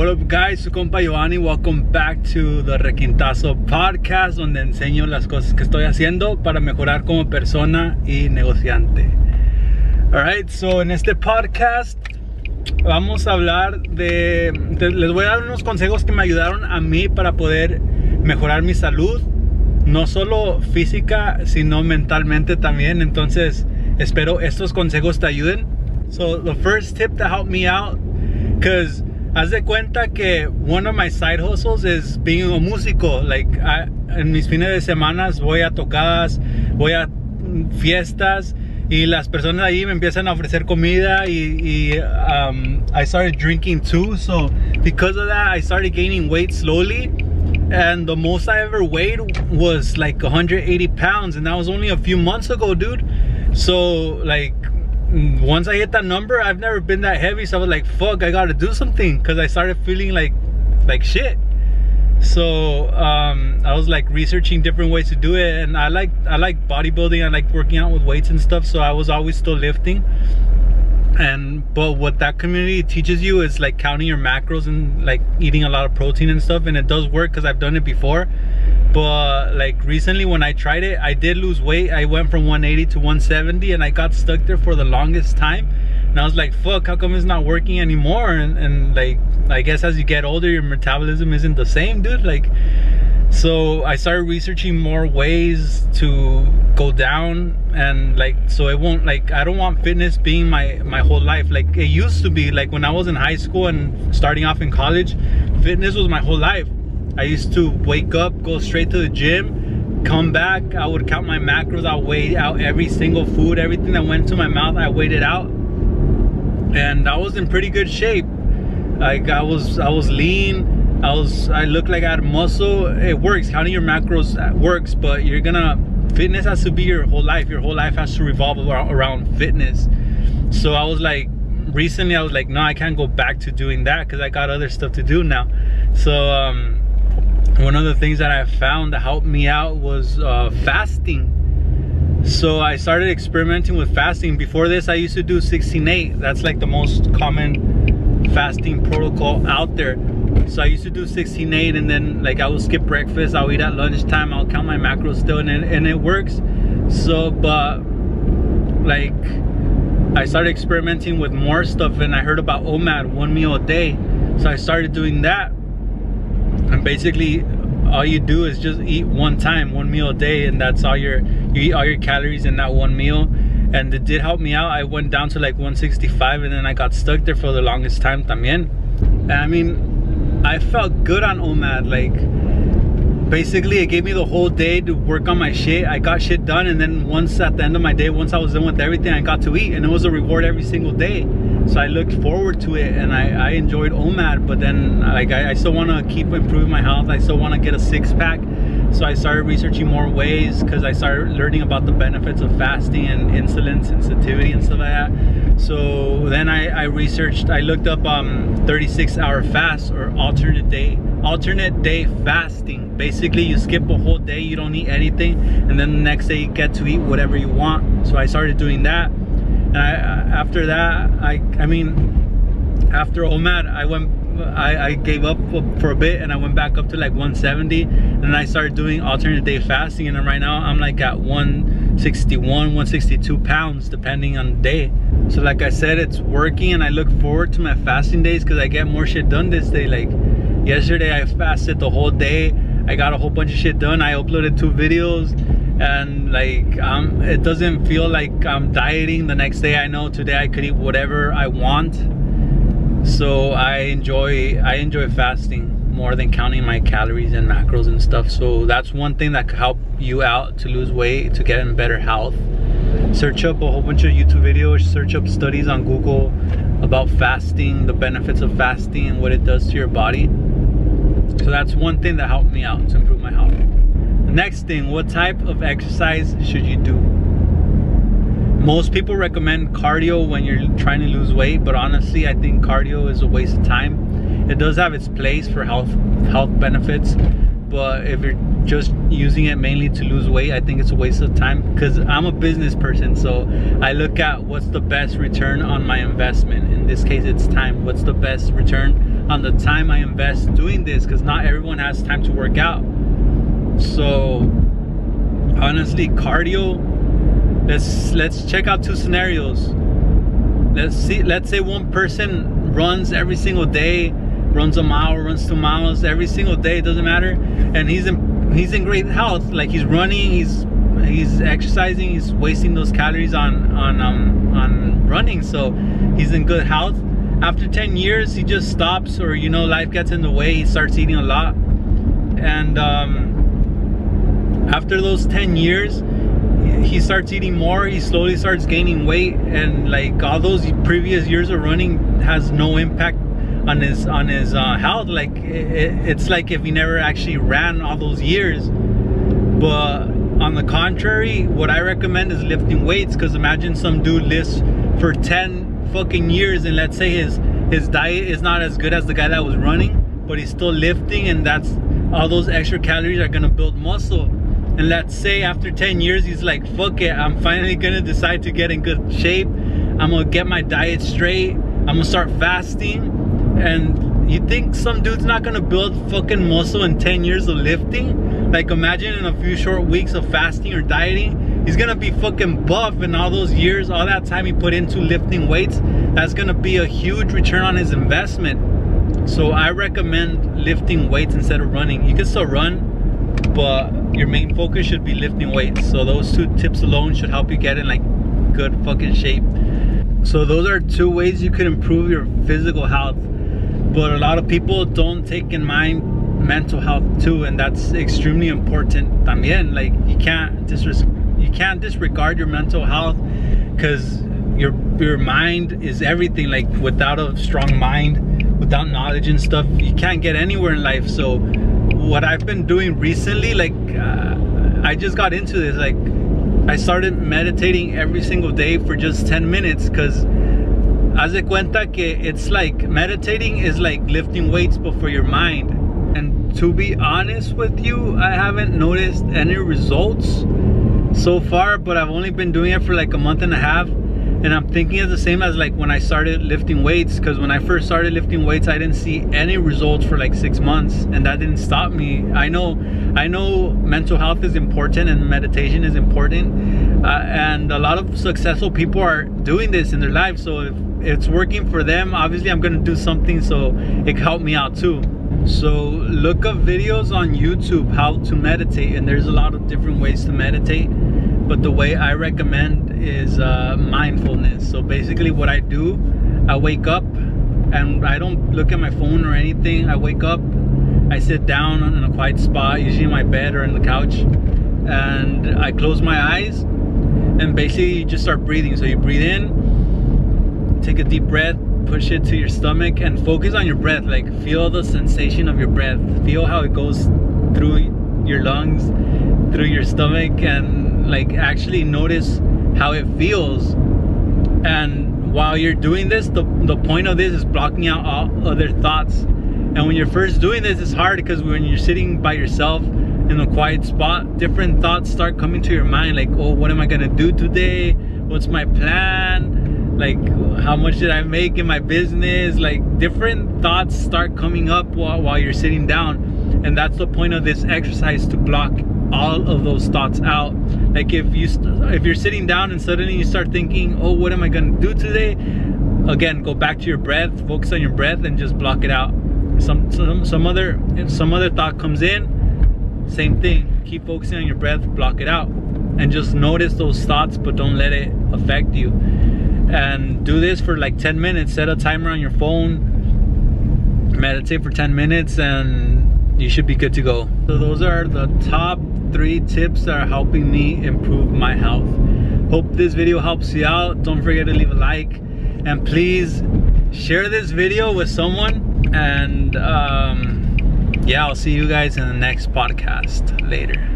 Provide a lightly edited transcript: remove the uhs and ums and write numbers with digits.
What up guys, su compa Giovanni. Welcome back to the Requintazo podcast, donde enseño las cosas que estoy haciendo para mejorar como persona y negociante. Alright, so en este podcast vamos a hablar les voy a dar unos consejos que me ayudaron a mí para poder mejorar mi salud, no solo física, sino mentalmente también. Entonces espero estos consejos te ayuden. So the first tip to help me out, because haz de cuenta que one of my side hustles is being a músico. Like en mis fines de semana voy a tocadas, voy a fiestas y las personas ahí me empiezan a ofrecer comida y I started drinking too. So because of that I started gaining weight slowly, and the most I ever weighed was like 180 pounds, and that was only a few months ago, dude. So like once I hit that number, I've never been that heavy, so I was like, fuck, I gotta do something, because I started feeling like shit. So I was like researching different ways to do it, and I like bodybuilding, I like working out with weights and stuff, so I was always still lifting. But what that community teaches you is like counting your macros and like eating a lot of protein and stuff, and it does work because I've done it before. But like recently when I tried it, I did lose weight. I went from 180 to 170, and I got stuck there for the longest time. And I was like, fuck, how come it's not working anymore? And like, I guess as you get older, your metabolism isn't the same, dude. Like, so I started researching more ways to go down, and like, so it won't, like, I don't want fitness being my whole life. Like it used to be, like when I was in high school and starting off in college, fitness was my whole life. I used to wake up, go straight to the gym, come back, I would count my macros, I'll weigh out every single food, everything that went to my mouth, I weighed it out. And I was in pretty good shape. Like I was lean, I looked like I had muscle. It works, counting your macros works, but fitness has to be your whole life. Your whole life has to revolve around fitness. So I was like, recently I was like, no, I can't go back to doing that because I got other stuff to do now. So one of the things that I found that helped me out was fasting. So I started experimenting with fasting. Before this I used to do 16-8. That's like the most common fasting protocol out there. So I used to do 16-8, and then like I would skip breakfast, I'll eat at lunchtime, I'll count my macros still, and it works. So but like I started experimenting with more stuff, and I heard about OMAD, 1 meal a day. So I started doing that, and basically all you do is just eat one time, 1 meal a day, and that's all you eat all your calories in that one meal. And it did help me out. I went down to like 165, and then I got stuck there for the longest time también. And I mean, I felt good on OMAD. Like basically it gave me the whole day to work on my shit. I got shit done, and then once at the end of my day, once I was done with everything, I got to eat, and it was a reward every single day. So I looked forward to it, and I enjoyed OMAD. But then like I still want to keep improving my health. I still want to get a six-pack. So I started researching more ways, because I started learning about the benefits of fasting and insulin sensitivity and stuff like that. So then I looked up 36-hour fast, or alternate day fasting. Basically you skip a whole day, you don't eat anything, and then the next day you get to eat whatever you want. So I started doing that, and after that I mean after OMAD I gave up for a bit, and I went back up to like 170, and then I started doing alternate day fasting, and then right now I'm like at 161, 162 pounds depending on the day. So like I said, it's working, and I look forward to my fasting days because I get more shit done this day. Like yesterday I fasted the whole day, I got a whole bunch of shit done, I uploaded 2 videos, and like it doesn't feel like I'm dieting. The next day I know today I could eat whatever I want. So I enjoy fasting more than counting my calories and macros and stuff. So that's one thing that could help you out to lose weight, to get in better health. Search up a whole bunch of YouTube videos, search up studies on Google about fasting, the benefits of fasting and what it does to your body. So that's one thing that helped me out to improve my health. The next thing, what type of exercise should you do? Most people recommend cardio when you're trying to lose weight, but honestly I think cardio is a waste of time. It does have its place for health benefits, but if you're just using it mainly to lose weight, I think it's a waste of time, because I'm a business person, so I look at what's the best return on my investment. In this case, it's time. What's the best return on the time I invest doing this, because not everyone has time to work out. So honestly, cardio, let's check out two scenarios. Let's say one person runs every single day, runs a mile, runs 2 miles every single day, it doesn't matter, and he's in great health. Like, he's running, he's exercising, he's wasting those calories on running, so he's in good health. After 10 years, he just stops, or life gets in the way, he starts eating a lot, and after those 10 years, he starts eating more, he slowly starts gaining weight, and like all those previous years of running has no impact on his health. Like, it's like if he never actually ran all those years. But on the contrary, what I recommend is lifting weights, because imagine some dude lifts for 10 fucking years, and let's say his diet is not as good as the guy that was running, but he's still lifting, and that's all those extra calories are gonna build muscle. And let's say after 10 years, he's like, fuck it, I'm finally gonna decide to get in good shape. I'm gonna get my diet straight. I'm gonna start fasting. And you think some dude's not gonna build fucking muscle in 10 years of lifting? Like, imagine in a few short weeks of fasting or dieting, he's gonna be fucking buff. And all those years, all that time he put into lifting weights, that's gonna be a huge return on his investment. So I recommend lifting weights instead of running. You can still run, but your main focus should be lifting weights. So those two tips alone should help you get in like good fucking shape. So those are two ways you could improve your physical health. But a lot of people don't take in mind mental health too, and that's extremely important también. Like, you can't disregard your mental health, because your mind is everything. Like, without a strong mind, without knowledge and stuff, you can't get anywhere in life. So what I've been doing recently, like I just got into this, like I started meditating every single day for just 10 minutes, because haz de cuenta que it's like meditating is like lifting weights but for your mind. And to be honest with you, I haven't noticed any results so far, but I've only been doing it for like a month and a half, and I'm thinking it's the same as like when I started lifting weights, because when I first started lifting weights, I didn't see any results for like 6 months, and that didn't stop me. I know mental health is important and meditation is important, and a lot of successful people are doing this in their lives. So if it's working for them, obviously I'm gonna do something so it can help me out too. So look up videos on YouTube how to meditate, and there's a lot of different ways to meditate, but the way I recommend is mindfulness. So basically what I do, I wake up and I don't look at my phone or anything. I wake up, I sit down in a quiet spot, usually in my bed or in the couch, and I close my eyes, and basically you just start breathing. So you breathe in, take a deep breath, push it to your stomach, and focus on your breath. Like, feel the sensation of your breath, feel how it goes through your lungs, through your stomach, and like actually notice how it feels. And while you're doing this, the point of this is blocking out all other thoughts. And when you're first doing this, it's hard, because when you're sitting by yourself in a quiet spot, different thoughts start coming to your mind, like, oh, what am I gonna do today? What's my plan? Like, how much did I make in my business? Like, different thoughts start coming up while you're sitting down. And that's the point of this exercise, to block all of those thoughts out. Like, if you're sitting down and suddenly you start thinking, oh, what am I gonna do today? Again, go back to your breath, focus on your breath, and just block it out. If some other thought comes in, same thing, keep focusing on your breath, block it out, and just notice those thoughts, but don't let it affect you. And do this for like 10 minutes. Set a timer on your phone, meditate for 10 minutes, and you should be good to go. So those are the top 3 tips that are helping me improve my health. Hope this video helps you out. Don't forget to leave a like, and please share this video with someone. And yeah, I'll see you guys in the next podcast later.